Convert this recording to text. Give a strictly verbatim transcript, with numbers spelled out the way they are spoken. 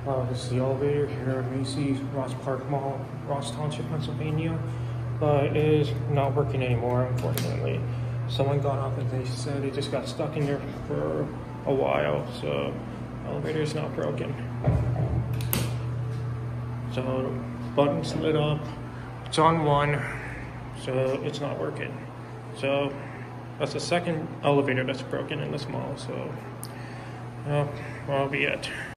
Uh, this is the elevator here at Macy, Ross Park Mall, Ross Township, Pennsylvania. But it is not working anymore, unfortunately. Someone got off and they said it just got stuck in there for a while, so the elevator is now broken. So the button's lit up, it's on one, so it's not working. So that's the second elevator that's broken in this mall, so uh, that'll be it.